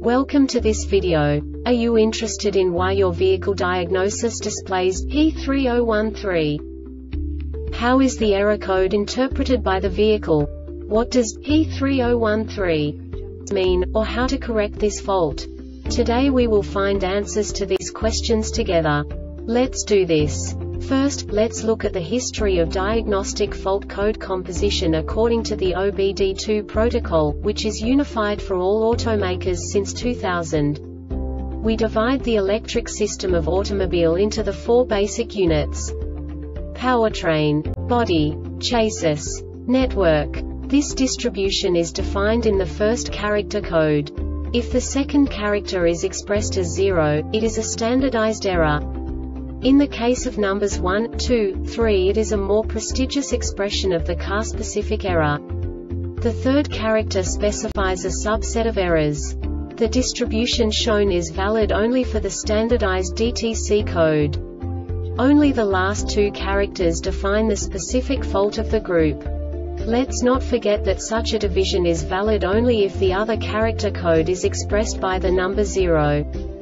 Welcome to this video. Are you interested in why your vehicle diagnosis displays P3013? How is the error code interpreted by the vehicle? What does P3013 mean, or how to correct this fault? Today we will find answers to these questions together. Let's do this. First, let's look at the history of diagnostic fault code composition according to the OBD2 protocol, which is unified for all automakers since 2000. We divide the electric system of automobile into the four basic units: powertrain, body, chassis, network. This distribution is defined in the first character code. If the second character is expressed as 0, it is a standardized error. In the case of numbers 1, 2, 3, it is a more prestigious expression of the car-specific error. The third character specifies a subset of errors. The distribution shown is valid only for the standardized DTC code. Only the last two characters define the specific fault of the group. Let's not forget that such a division is valid only if the other character code is expressed by the number 0.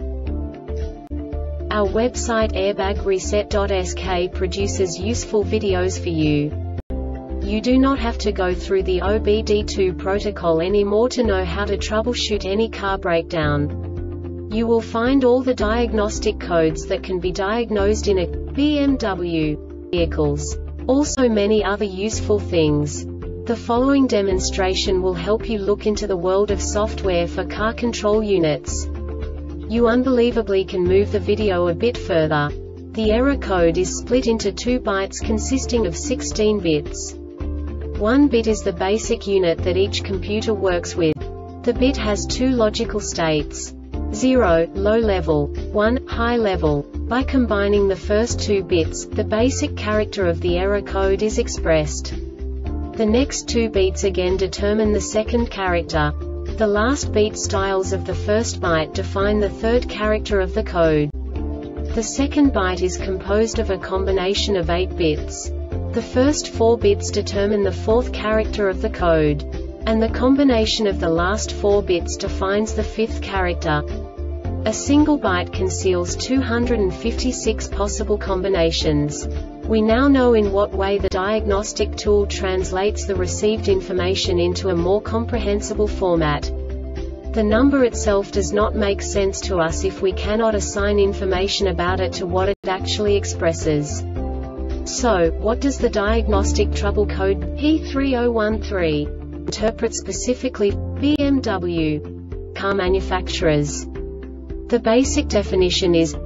Our website airbagreset.sk produces useful videos for you. You do not have to go through the OBD2 protocol anymore to know how to troubleshoot any car breakdown. You will find all the diagnostic codes that can be diagnosed in a BMW vehicles. Also many other useful things. The following demonstration will help you look into the world of software for car control units. You unbelievably can move the video a bit further. The error code is split into 2 bytes consisting of 16 bits. 1 bit is the basic unit that each computer works with. The bit has 2 logical states: 0, low level, 1, high level. By combining the first 2 bits, the basic character of the error code is expressed. The next 2 beats again determine the second character. The last beat styles of the first byte define the third character of the code. The second byte is composed of a combination of 8 bits. The first 4 bits determine the fourth character of the code. And the combination of the last 4 bits defines the fifth character. A single byte conceals 256 possible combinations. We now know in what way the diagnostic tool translates the received information into a more comprehensible format. The number itself does not make sense to us if we cannot assign information about it to what it actually expresses. So, what does the diagnostic trouble code P3013 interpret specifically for BMW car manufacturers? The basic definition is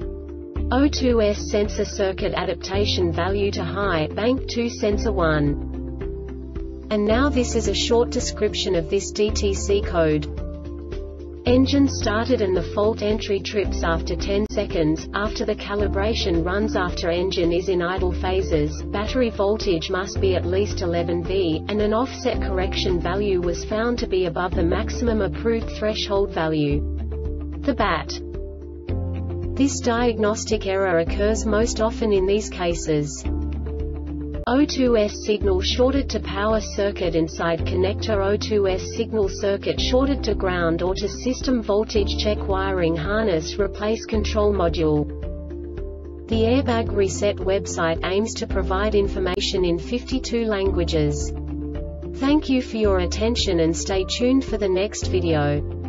O2S sensor circuit adaptation value to high, bank 2 sensor 1. And now this is a short description of this DTC code. Engine started and the fault entry trips after 10 seconds, after the calibration runs after engine is in idle phases, battery voltage must be at least 11 V, and an offset correction value was found to be above the maximum approved threshold value. The BAT. This diagnostic error occurs most often in these cases: O2S signal shorted to power circuit inside connector, O2S signal circuit shorted to ground or to system voltage check, wiring harness replace control module. The Airbag Reset website aims to provide information in 52 languages. Thank you for your attention and stay tuned for the next video.